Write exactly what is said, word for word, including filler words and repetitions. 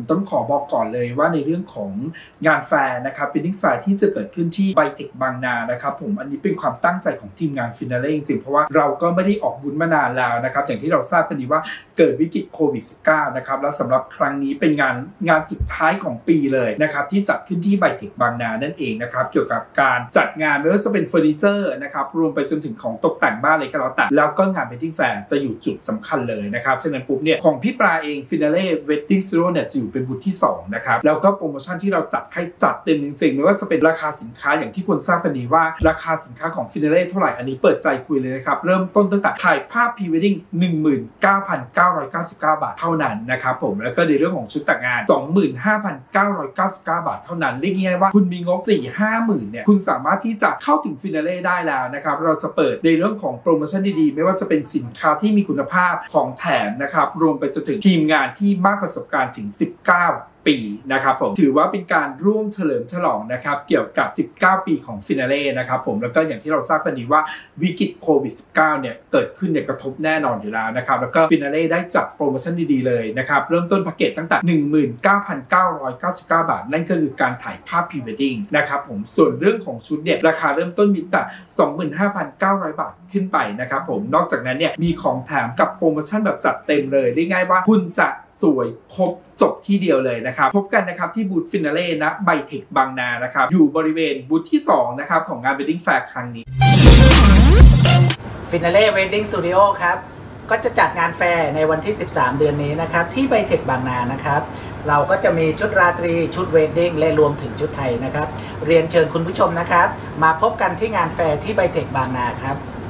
ต้องขอบอกก่อนเลยว่าในเรื่องของงานแฟร์นะครับเป็นดิ้งแฟร์ที่จะเกิดขึ้นที่ไบเทคบางนานะครับผมอันนี้เป็นความตั้งใจของทีมงานฟินาเล่จริงๆเพราะว่าเราก็ไม่ได้ออกบุญมานานแล้วนะครับอย่างที่เราทราบกันดีว่าเกิดวิกฤตโควิด สิบเก้า นะครับแล้วสำหรับครั้งนี้เป็นงานงานสุดท้ายของปีเลยนะครับที่จัดขึ้นที่ไบเทคบางนานั่นเองนะครับเกี่ยวกับการจัดงานไม่ว่าจะเป็นเฟอร์นิเจอร์นะครับรวมไปจนถึงของตกแต่งบ้านเลยก็แล้วแต่แล้วก็งาน Wedding Fair จะอยู่จุดสำคัญเลยนะครับฉะนั้นปุ๊บเนี่ยของพี่ปลาเอง Finale Wedding Studio เนี่ยจะอยู่เป็นบูธที่สองนะครับแล้วก็โปรโมชั่นที่เราจัดให้จัดเต็มจริงๆไม่ว่าจะเป็นราคาสินค้าอย่างที่คนทราบกันดีว่าราคาสินค้าของ Finale เท่าไหร่อันนี้เปิดใจคุยเลยนะครับเริ่มต้นตั้งแต่ถ่ายภาพ Pre Wedding หนึ่งหมื่นเก้าพันเก้าร้อยเก้าสิบเก้า บาทเท่านั้นนะครับผมแล้วก็ในเรื่องของชุดแต่งงาน สองหมื่นห้าพันเก้าร้อยเก้าสิบเก้า บาทเท่านั้นเรียกง่ายๆว่าคุณมีงบ สี่ถึงห้าหมื่น เนี่ยคุณสามารถที่จะเข้าถึง Finale ได้แล้วนะครับเราจะเปิดในเรื่องของโปรโมชั่นดีๆไม่ว่าจะเป็นสินค้าที่มีคุณภาพของแถมนะครับรวมไปจนถึงทีมงานที่มากประสบการณ์ถึงสิบเก้าปีนะครับผมถือว่าเป็นการร่วมเฉลิมฉลองนะครับเกี่ยวกับสิบเก้าปีของฟินาเล่นะครับผมแล้วก็อย่างที่เราทราบกันดีว่าวิกฤตโควิด สิบเก้า เนี่ยเกิดขึ้นเนี่ยกระทบแน่นอนอยู่แล้วนะครับแล้วก็ฟินาเล่ได้จัดโปรโมชั่นดีๆเลยนะครับเริ่มต้นแพ็กเกจตั้งแต่ หนึ่งหมื่นเก้าพันเก้าร้อยเก้าสิบเก้า บาทนั่นก็คือการถ่ายภาพพรีเวดดิ้งนะครับผมส่วนเรื่องของชุดเนี่ยราคาเริ่มต้นมีแต่ สองหมื่นห้าพันเก้าร้อย บาทขึ้นไปนะครับผมนอกจากนั้นเนี่ยมีของแถมกับโปรโมชั่นแบบจัดเต็มเลยได้ง่ายว่าคุณจะสวยครบจบที่เดียวเลยนะครับพบกันนะครับที่บูธฟินาเล่นะไบเทคบางนานะครับอยู่บริเวณบูธที่สองนะครับของงาน Wedding Fair ครั้งนี้ฟินาเล่ Wedding Studio ครับก็จะจัดงานแฟร์ในวันที่ สิบสาม เดือนนี้นะครับที่ไบเทคบางนานะครับเราก็จะมีชุดราตรีชุด Wedding และรวมถึงชุดไทยนะครับเรียนเชิญคุณผู้ชมนะครับมาพบกันที่งานแฟร์ที่ไบเทคบางนาครับ